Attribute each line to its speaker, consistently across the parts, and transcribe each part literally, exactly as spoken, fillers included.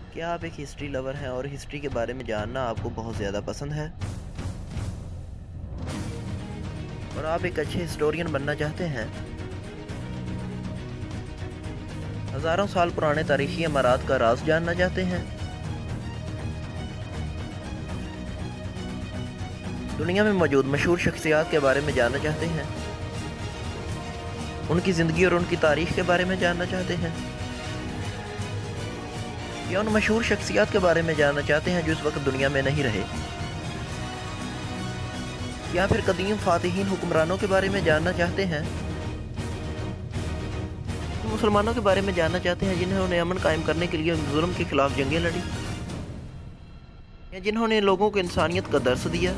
Speaker 1: क्या आप एक हिस्ट्री लवर हैं और हिस्ट्री के बारे में जानना आपको बहुत ज़्यादा पसंद है और आप एक अच्छे हिस्टोरियन बनना चाहते हैं? हज़ारों साल पुराने तारीखी इमारत का राज जानना चाहते हैं? दुनिया में मौजूद मशहूर शख्सियत के बारे में जानना चाहते हैं? उनकी ज़िंदगी और उनकी तारीख के बारे में जानना चाहते हैं? या उन मशहूर शख्सियत के बारे में जानना चाहते हैं जो इस वक्त दुनिया में नहीं रहे? या फिर कदीम फातिहीन हुक्मरानों के बारे में जानना चाहते हैं? मुसलमानों के बारे में जानना चाहते हैं जिन्होंने अमन कायम करने के लिए जुल्म के खिलाफ जंगें लड़ी, या जिन्होंने लोगों को इंसानियत का दर्स दिया?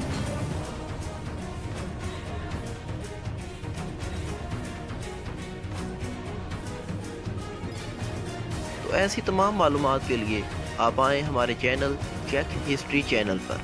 Speaker 1: तो ऐसी तमाम मालूमात के लिए आप आएँ हमारे चैनल चेक हिस्ट्री चैनल पर।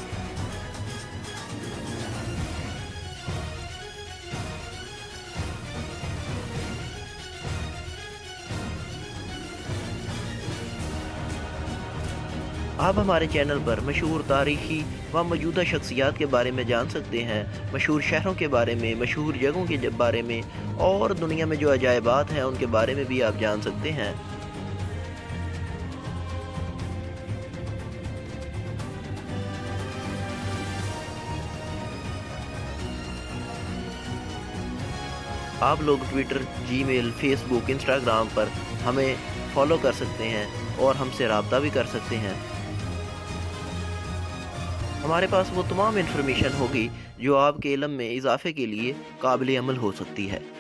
Speaker 1: आप हमारे चैनल पर मशहूर तारीख़ी व मौजूदा शख्सियात के बारे में जान सकते हैं, मशहूर शहरों के बारे में, मशहूर जगहों के बारे में और दुनिया में जो अजायबात हैं उनके बारे में भी आप जान सकते हैं। आप लोग ट्विटर, जीमेल, फेसबुक, इंस्टाग्राम पर हमें फॉलो कर सकते हैं और हमसे रब्ता भी कर सकते हैं। हमारे पास वो तमाम इन्फॉर्मेशन होगी जो आपके इल्म में इजाफे के लिए काबिल अमल हो सकती है।